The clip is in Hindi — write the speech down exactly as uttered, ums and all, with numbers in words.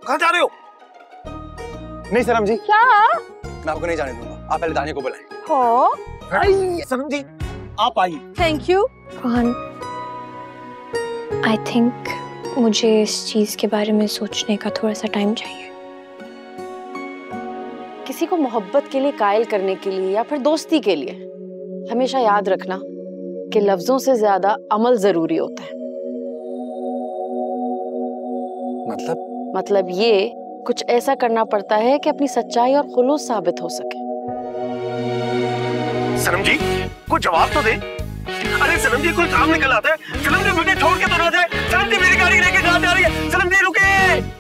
कहाँ जा रहे हो? नहीं सनम जी। क्या? मैं आपको नहीं जाने दूंगा, आप पहले दानिया को बुलाएं। हो? सनम जी आप आइए। Thank you. Rohan, I think मुझे इस चीज के बारे में सोचने का थोड़ा सा टाइम चाहिए। किसी को मोहब्बत के लिए कायल करने के लिए या फिर दोस्ती के लिए हमेशा याद रखना कि लफ्जों से ज्यादा अमल जरूरी होता है। मतलब? मतलब ये कुछ ऐसा करना पड़ता है कि अपनी सच्चाई और खुलूस साबित हो सके। सनम जी कुछ जवाब तो दे। अरे सनम जी कोई काम निकल आता है। सनम जी मुझे छोड़ के तो ना जाए। सनम जी मेरी गाड़ी लेके कहाँ जा रही है? सनम जी रुके।